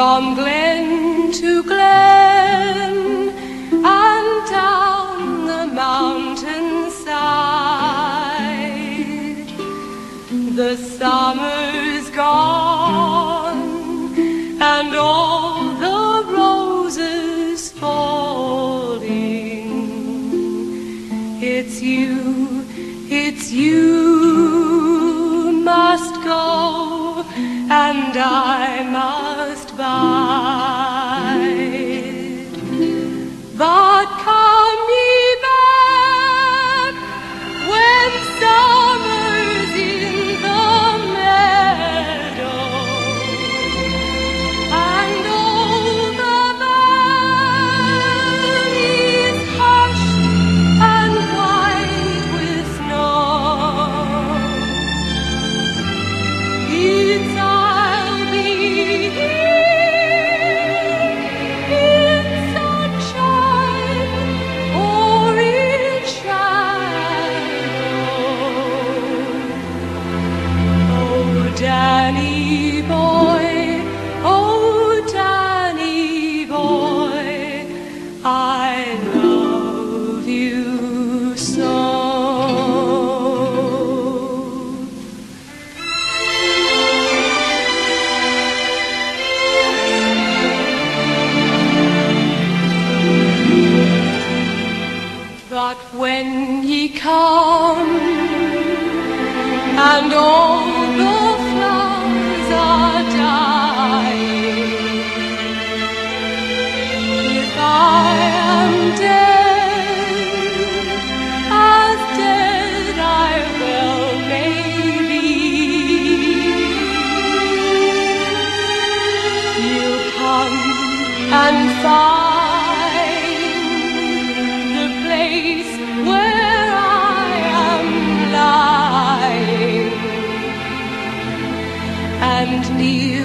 from glen to glen and down the mountainside. The summer's gone and all the roses falling. It's you must go and I must bide. But come ye back when summer's in the meadow and all the valleys hushed and white with snow. I'll be here in sunshine or in shadow. Oh, Danny boy, I love you so. But when ye come and all the flowers are dying, if I am dead, as dead I well may be, you'll come and find the place where I am lying, and near